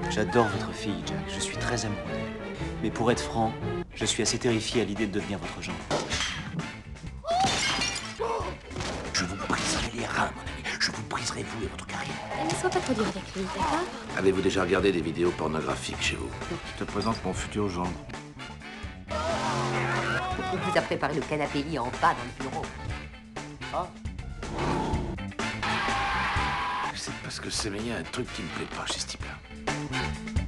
J'adore votre fille, Jack. Je suis très amoureux d'elle. Mais pour être franc, je suis assez terrifié à l'idée de devenir votre genre. Je vous briserai les reins, mon ami. Je vous briserai, vous et votre carrière. Ne sois pas trop dur avec lui, d'accord? Avez-vous déjà regardé des vidéos pornographiques chez vous? Je te présente mon futur gendre. Il vous a préparé le canapé lit en bas dans le bureau. C'est parce que c'est mais il y a un truc qui me plaît pas chez ce type-là.